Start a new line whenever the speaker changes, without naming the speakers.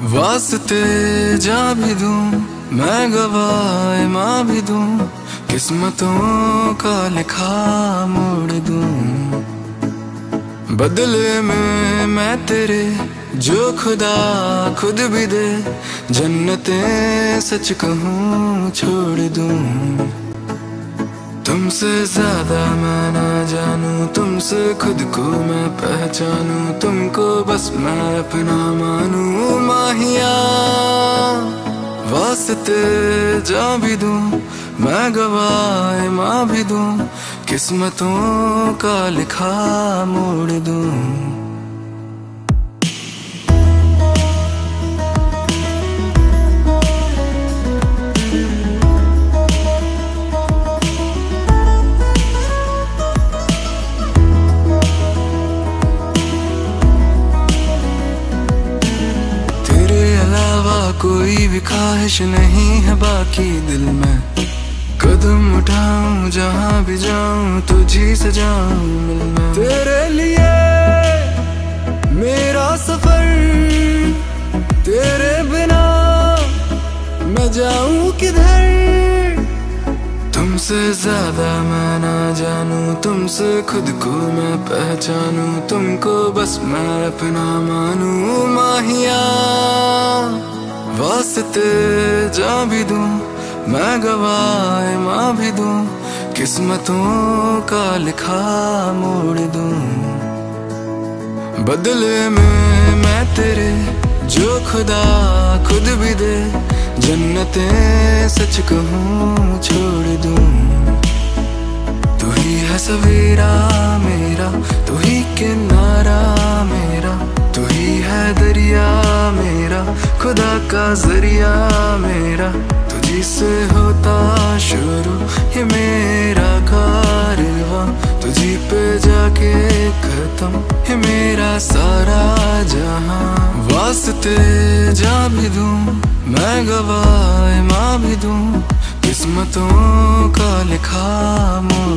वास्ते जा भी दूं, मैं गवाए माँ भी दूं, किस्मतों का लिखा मोड़ दूं। बदले में मैं तेरे जो खुदा खुद भी दे, जन्नतें सच कहूँ छोड़ दूं। तुमसे ज्यादा मैं ना जानूं, तुमसे खुद को मैं पहचानूं, तुमको बस मैं अपना मानूं। माहिया वास्ते जा भी दूं, मैं गवाए माँ भी दूं, किस्मतों का लिखा मोड़ दूं। कोई भी ख्वाहिश नहीं है बाकी दिल में, कदम उठाऊं जहां भी जाऊं तुझी से जाऊं मिलने। तेरे लिए मेरा सफर, तेरे बिना मैं जाऊं किधर। तुमसे ज्यादा मैं ना जानूं, तुमसे खुद को मैं पहचानूं, तुमको बस मैं अपना मानूं। माहिया वास्ते जा भी दूं, मैं गवाए माँ भी दूं, किस्मतों का लिखा मोड़ दूं। बदले में मैं तेरे जो खुदा खुद भी दे, जन्नतें सच कहूँ छोड़ दूं। तू ही है सवेरा मेरा, तू ही किनारा मेरा, तू ही है दरिया मेरा, खुदा का जरिया मेरा। तुझी से होता शुरू ये मेरा कारवां, तुझी पे जाके खत्म ये मेरा सारा जहां। वास्ते जा भी दूं, मैं गवाए माँ भी दूं, किस्मतों का लिखा मोड़